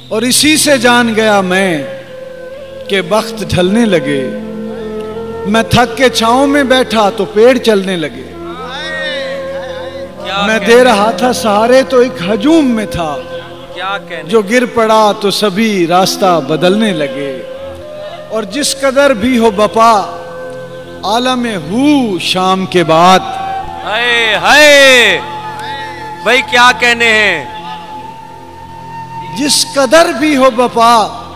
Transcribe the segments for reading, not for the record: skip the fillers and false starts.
और इसी से जान गया मैं कि वक्त ढलने लगे। मैं थक के छांव में बैठा तो पेड़ चलने लगे। मैं दे रहा था सहारे तो एक हजूम में था। क्या कहने? जो गिर पड़ा तो सभी रास्ता बदलने लगे। और जिस कदर भी हो बपा आलम हू शाम के बाद। हाय हाय भाई क्या कहने हैं? जिस कदर भी हो बपा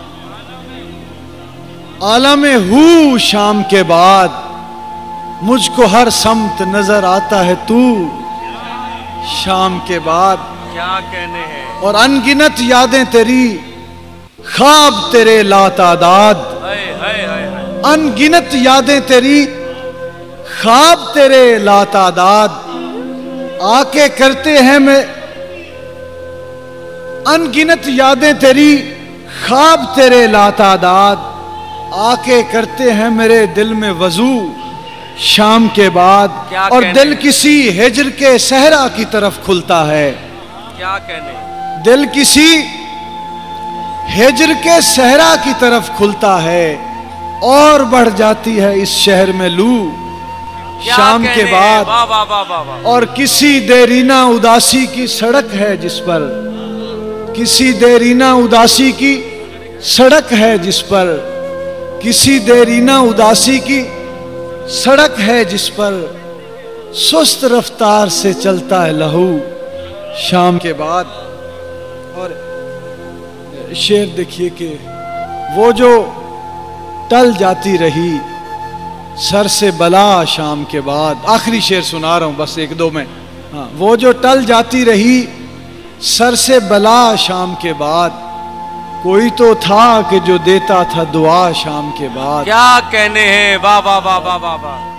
आलम हू शाम के बाद। मुझको हर समत नजर आता है तू शाम के बाद। क्या कहने हैं? और अनगिनत यादें तेरी ख्वाब तेरे लातादाद। हाय हाय हाय अनगिनत यादें तेरी ख्वाब तेरे लातादाद। आके करते हैं मैं अनगिनत यादें तेरी ख्वाब तेरे लातादाद। आके करते हैं मेरे दिल में वजू शाम के बाद। और दिल किसी हिज्र के सहरा की तरफ खुलता है। क्या कहने? दिल किसी हिज्र के सहरा की तरफ खुलता है। और बढ़ जाती है इस शहर में लू शाम के बाद। वाह वाह वाह वाह वाह। और किसी देरीना उदासी की सड़क है जिस पर। किसी देरीना उदासी की सड़क है जिस पर। किसी देरीना उदासी की सड़क है जिस पर सुस्त रफ्तार से चलता है लहू शाम के बाद। और शेर देखिए कि वो जो टल जाती रही सर से बला शाम के बाद। आखिरी शेर सुना रहा हूं बस एक दो में। हाँ, वो जो टल जाती रही सर से बला शाम के बाद। कोई तो था कि जो देता था दुआ शाम के बाद। क्या कहने हैं? वाह वाह वाह वाह वाह वाह।